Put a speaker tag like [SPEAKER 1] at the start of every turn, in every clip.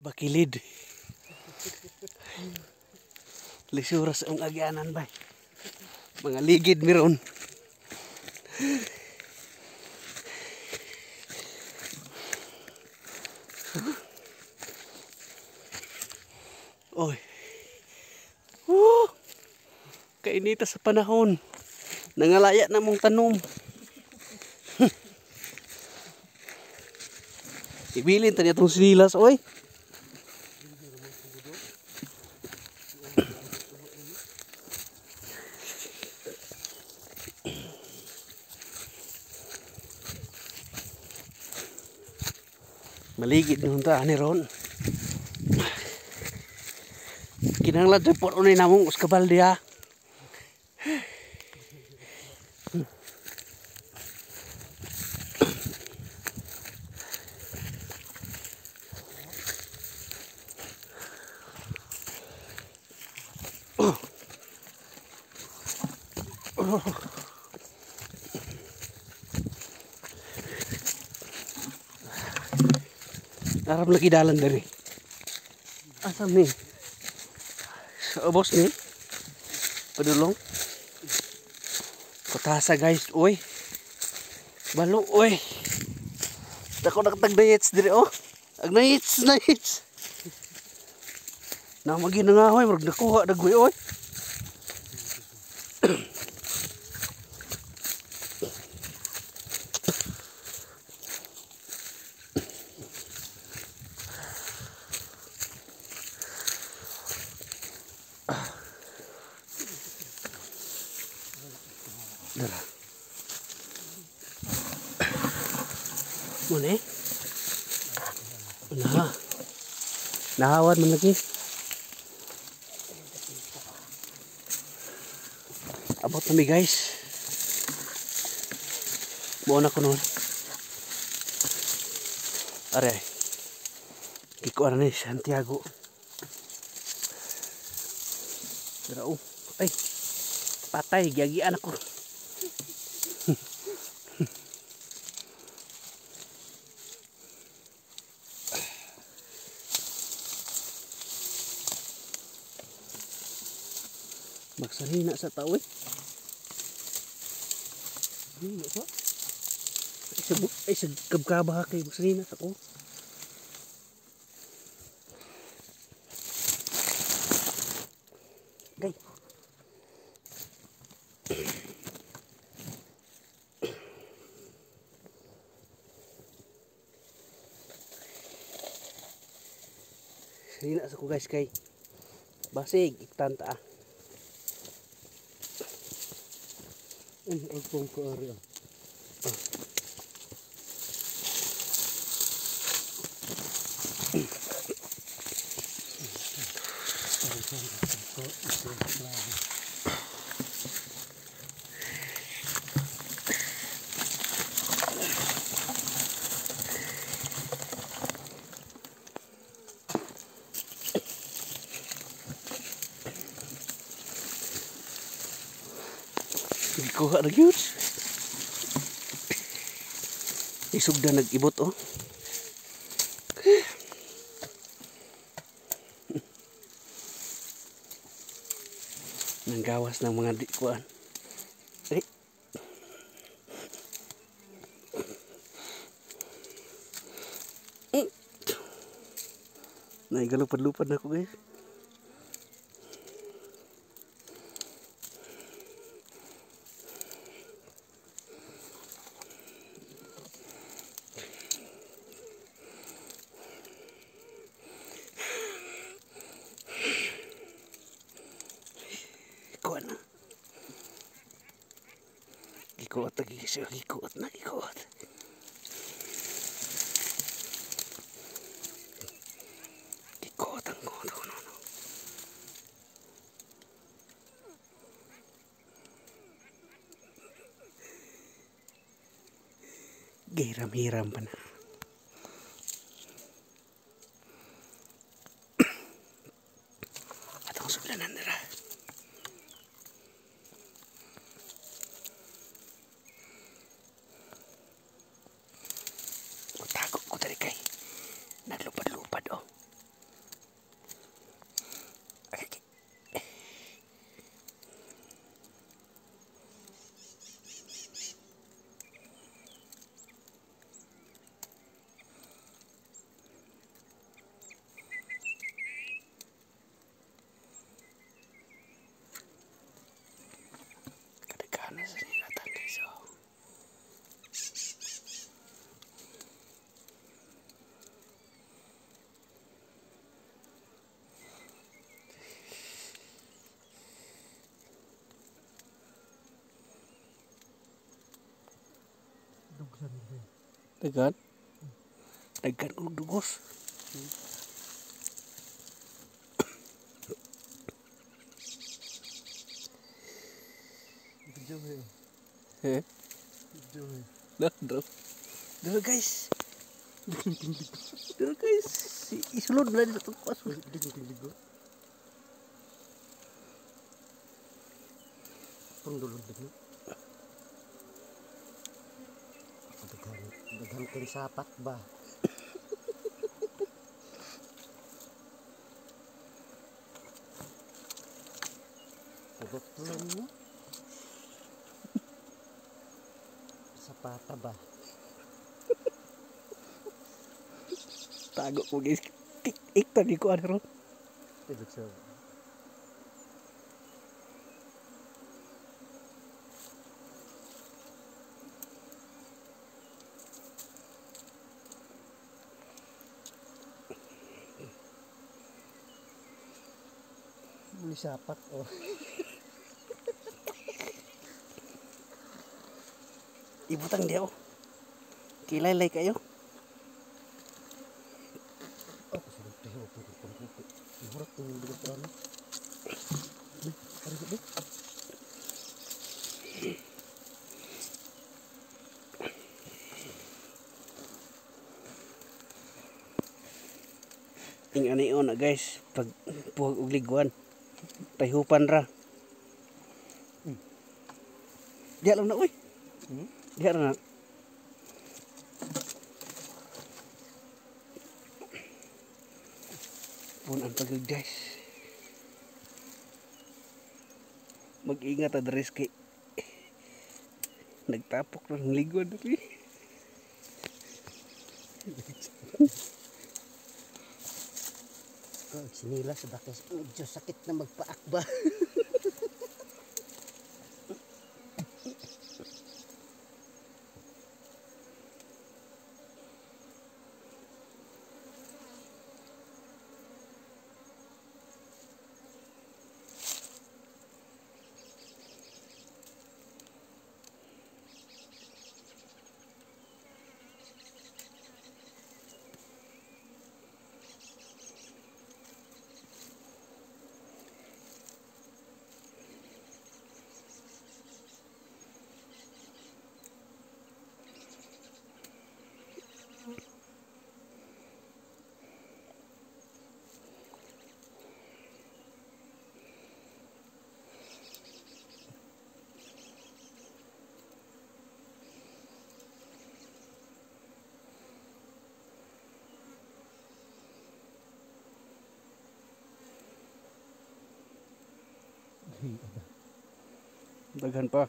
[SPEAKER 1] Bakilid. Lisuras ang agyanan bay. Mga ligid meron. Oy. Kainita sa panahon. Nangalaya na mong tanom. Ibilin tanya itong sinilas, oy. Maligid nung ani ron. Kinanglan report unay namong uskabal dia. Arap lagi dalan dari. Asam nih. Bos nih. Padulong. Kotasa guys, oy. Balo oy. Dako nakatagdayets diri oh. Agnayets. Na magi na nga hoy, murag nakuha dagway oy. Dara. Mune? Nah. Nahawad man lagi. Abot kami guys. Buo na ko noon. Are. Kikuan ni Santiago. Dara oh. Ay. Patay giagian ako. Magsanina sa tao eh. Ano ba? Ay sa kabkaba kay magsanina sa ko. Gay. Sanina sa ko guys kay basig iktanta ah.
[SPEAKER 2] Agpong ko area.
[SPEAKER 1] Kuha na yun. Isugda nag-ibot oh. Nanggawas ng mga dikuan. Ay. Naigalupad-lupad na ako guys. Gikuot lagi siya, gikuot na gikuot. Gikuot ang kuot ko no. Giram-hiram pa na. Atong suglanan nila. Tago ko dari kay naglupad-lupad oh. Dagan. Dagan ko dugos. Eh? Daro. Daro guys. Daro guys. Isulod na dito pas.
[SPEAKER 2] Pundulod dito. Daghan kong sapat ba? Pudot lang mo. Sapata ba?
[SPEAKER 1] Tago ko guys. Ikta di ko ano ron.
[SPEAKER 2] Pudot siya. Muli sapat oh.
[SPEAKER 1] Ibutang dia oh. Kilay kayo.
[SPEAKER 2] Oh, sudah tahu pun. Murah tuh dulu kan. Hari ini.
[SPEAKER 1] Ing ani na guys, pag buhag og liguan. Payhupan ra. Diya lang na uy. Diya ra na. Pun ang pagod guys. Mag-ingat adres kay nagtapok ng liguan dali.
[SPEAKER 2] Sinilas bakit medyo sakit na magpaakba.
[SPEAKER 1] Daghan pa.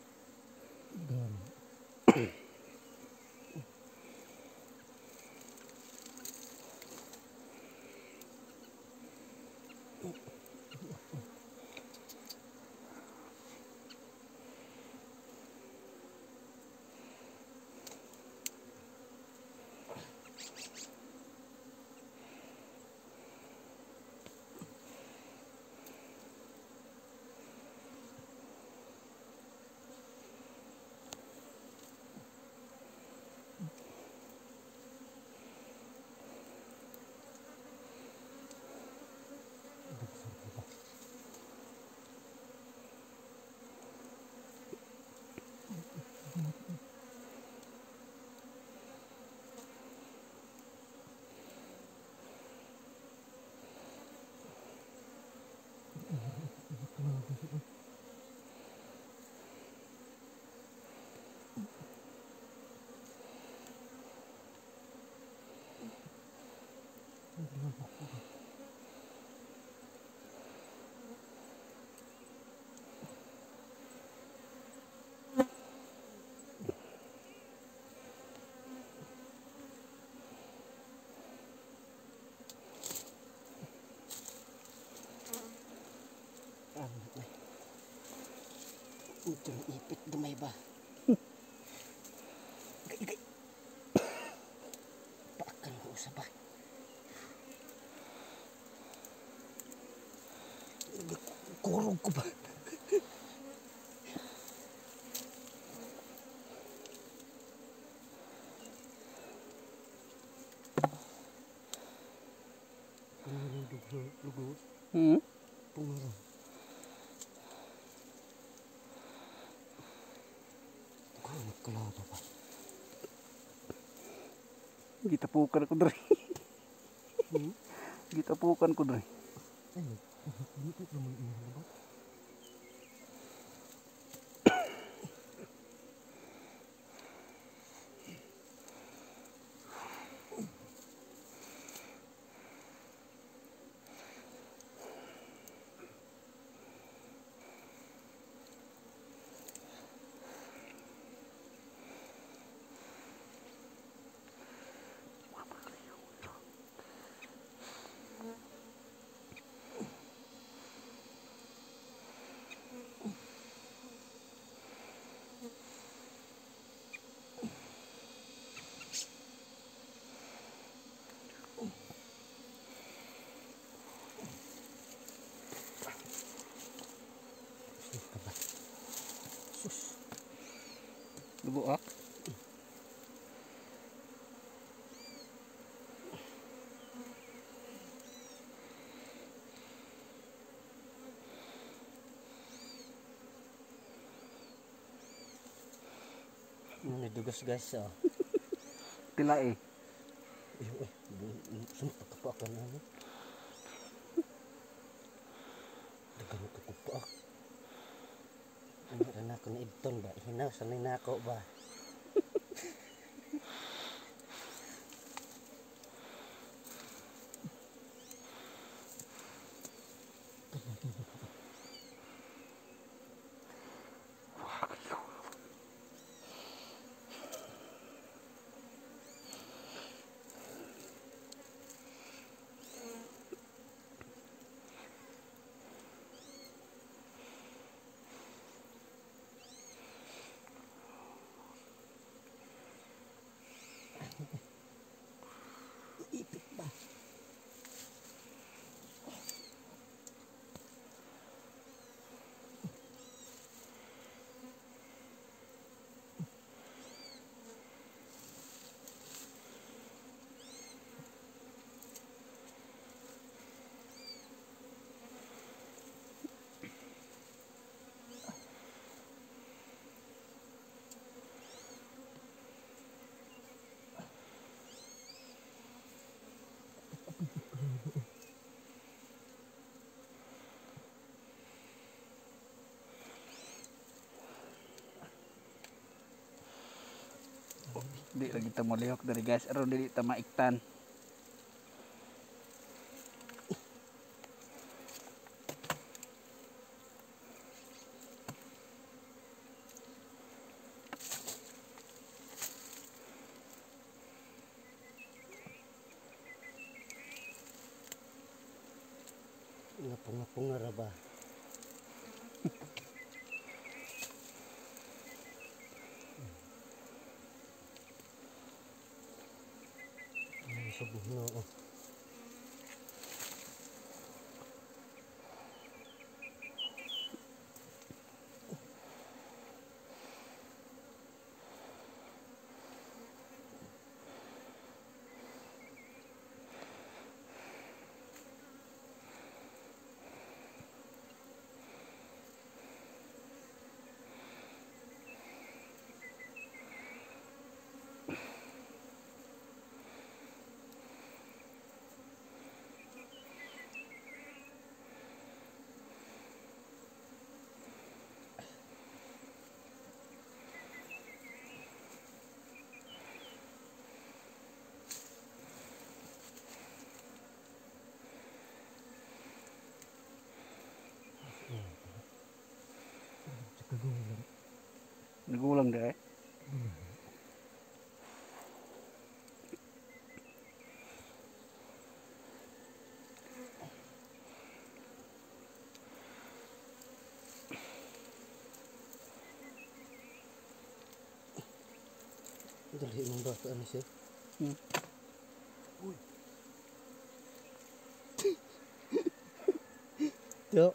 [SPEAKER 2] Ito ipit gamay ba? Paakal ko sa ba? Kurog ko ba? nalindog sa lugod.
[SPEAKER 1] Hmm?
[SPEAKER 2] Pungara. Kamat kalaba pa.
[SPEAKER 1] Gitapukan ko dre. Gitapukan ko dre.
[SPEAKER 2] Ay, dito naman ini ba?
[SPEAKER 1] Lubuak.
[SPEAKER 2] Ini dugas guys ah.
[SPEAKER 1] Tila eh.
[SPEAKER 2] Sumpah kepakan ano. Dagan ko kupak. Ano rin ako na ibton ba? Hinaw sanay na ako ba? Ipit ba?
[SPEAKER 1] Di lagi kita malihok dari guys. Aron dili ta maiktan.
[SPEAKER 2] Ngapung-ngapung ba? Subuh no.
[SPEAKER 1] Nagulang deh.
[SPEAKER 2] Dali mong baka ano siya? Uy. Yo.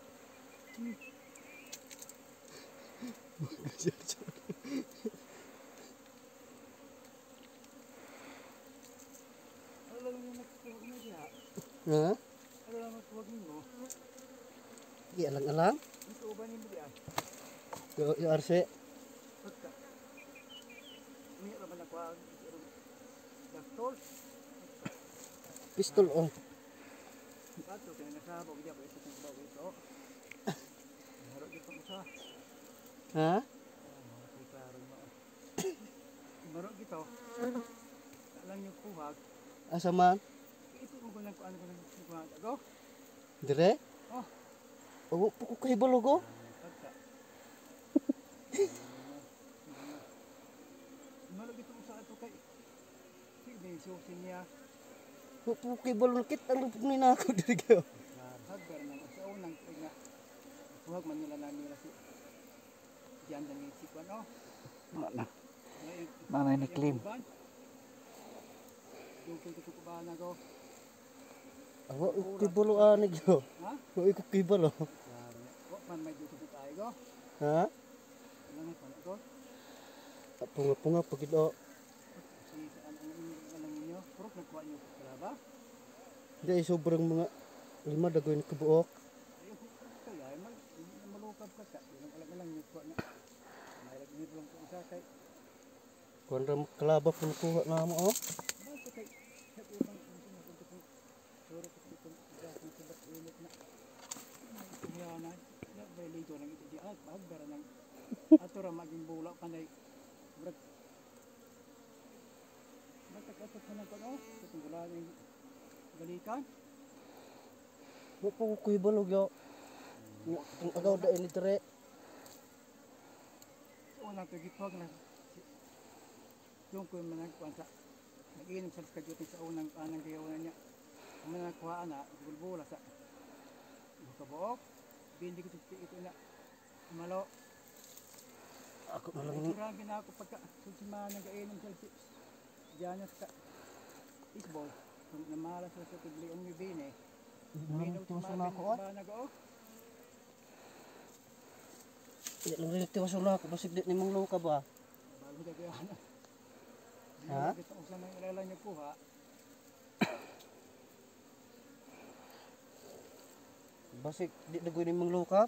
[SPEAKER 2] Ha?
[SPEAKER 1] Ano naman tuwagin mo?
[SPEAKER 2] Di alang-alang.
[SPEAKER 1] Ito uban mo diyan.
[SPEAKER 2] Yung arse.
[SPEAKER 1] Pagka. Ini raman ako ang doktor.
[SPEAKER 2] Pistol oh.
[SPEAKER 1] Kato kaya nasabog diyan ko isa kong bago ito. Haro dito mo sa.
[SPEAKER 2] Ha?
[SPEAKER 1] Kay klaro mo. Baro gito. Alam niyo kuhag.
[SPEAKER 2] Asa man?
[SPEAKER 1] Ito mo ko lang ko ano ko lang kuhag. Go.
[SPEAKER 2] Dire?
[SPEAKER 1] Oh.
[SPEAKER 2] Owo po ko kahibalo ko.
[SPEAKER 1] Pagka. Malo gito mo sa ato kay. Sige, susin niya.
[SPEAKER 2] Owo po ko kahibalo kit ang rupok ni nako dire ko.
[SPEAKER 1] Hagbar na sa unang nga. Kuhag man nila nila si diyan dan si kuan oh.
[SPEAKER 2] Mana?
[SPEAKER 1] Ngayon,
[SPEAKER 2] Mana ni claim?
[SPEAKER 1] Yung ko ba na go?
[SPEAKER 2] Owo ko kahibalo ani ko.
[SPEAKER 1] Ha?
[SPEAKER 2] Owo ko kahibalo.
[SPEAKER 1] Wak man may dito tayo go.
[SPEAKER 2] Ha?
[SPEAKER 1] Ano na ko go?
[SPEAKER 2] Punga-punga pagido.
[SPEAKER 1] Si ano ninyo? Purok nagkuha niyo pala ba?
[SPEAKER 2] Di sobrang mga lima dagoy ni kabuok.
[SPEAKER 1] Ayun kaya ay malukab ka ka. Yung alam niyo kuha na. May lagi lang ko sa kay.
[SPEAKER 2] Kuan ra kalaba pun kuha na mo oh.
[SPEAKER 1] Basta kay sa ubang ko ko. Puro ko ito gas na sa init na. Yan na. Ya balito lang ito di agdara nang ato ra maging bulak panay. Brad. Bakit ka na ko no? Itong wala yung balikan.
[SPEAKER 2] Owo po ko kahibalo yo. Ang agaw da ini dire.
[SPEAKER 1] Una ko gitwag na. Yung ko man nagkuan sa nag-inom sa kajuti sa unang anang gayawan niya. Ang mga nakuha na bulbula sa kabuok. Bindi ko ito na malo.
[SPEAKER 2] Ako na lang ni.
[SPEAKER 1] Grabe na ako pagka susimahan ng gainom sa diyan sa isbol. Kung namalas sa tubli ang bibine. Minom
[SPEAKER 2] Tiwaso
[SPEAKER 1] sa
[SPEAKER 2] na ako ah.
[SPEAKER 1] ba nag-o?
[SPEAKER 2] Di lang rin tiwaso na ako basig di nimong luka ba.
[SPEAKER 1] Balo da kaya na.
[SPEAKER 2] Ha?
[SPEAKER 1] Kita usa nang ilala niyo kuha.
[SPEAKER 2] Basig di dagoy nimong luka.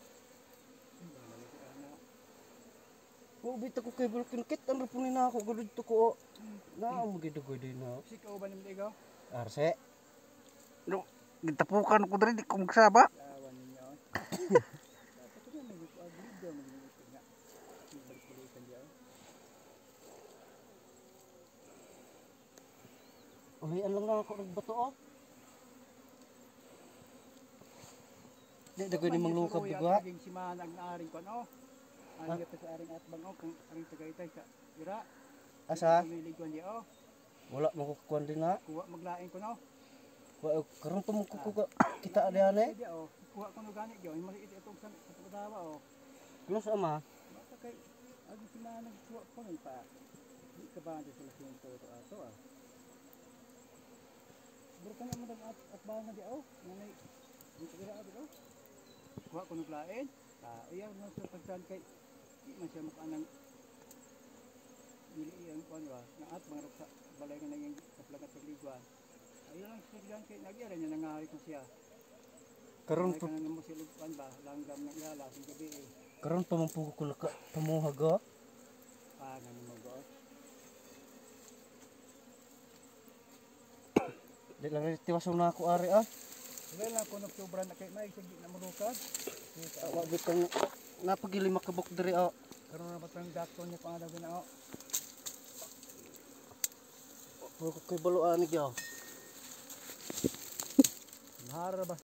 [SPEAKER 2] Owo bitaw ko kahibalo kit ang rupok ni nako gud to ko. Na mo gidagoy din na.
[SPEAKER 1] Si ka uban ni Diego.
[SPEAKER 2] Arse.
[SPEAKER 3] No, gitapukan ko diri di ko magsaba.
[SPEAKER 1] Awan ninyo. Dapat na may video mo ni nga. Balik-balikan diyan.
[SPEAKER 2] Ulian lang na ako nagbato oh. Di dagoy nimong luka bigwa.
[SPEAKER 1] Laging simanag na aring kon oh. Ang gata sa aring atbang oh kung aring tagaytay sa ira.
[SPEAKER 2] Asa?
[SPEAKER 1] Pamiliguan di oh.
[SPEAKER 2] Wala mo ko kuan din na.
[SPEAKER 1] Kuha maglain ko no.
[SPEAKER 2] Wa karon pa mo ko kita adihane.
[SPEAKER 1] Di oh. Kuha ko no gani gyud maliit itong sa pagdawa oh.
[SPEAKER 2] Close ama.
[SPEAKER 1] Basta kay ang simanag kuha pa man pa. Di ka ba sa laking to ato ah. Bro ka naman at ba na di oh. Nanay di ira ato oh. Kuha ko no glain. Iya mo sa pagtan kay di man siya makanang dili ang kuan ba na at mga sa balay nga naging kaplagat sa liguan. Ayun lang sigdan kay nagyara niya nangari ko siya.
[SPEAKER 2] Karon
[SPEAKER 1] Ay
[SPEAKER 2] pa
[SPEAKER 1] kanang mo silog kuan ba langgam na iyala sa gabi eh.
[SPEAKER 2] karon pa man po ko naka pamuhag oh.
[SPEAKER 1] Ganun mo go.
[SPEAKER 2] Di lang rin tiwaso na ako ari ah.
[SPEAKER 1] Well na kuno sobra na kay may sige na mulukad.
[SPEAKER 2] Wa bitong napagili makabok diri oh.
[SPEAKER 1] Karon na batang dakton niya pangadaw na oh.
[SPEAKER 2] Puro ko kay baluan ni gyud.
[SPEAKER 1] Mahara ba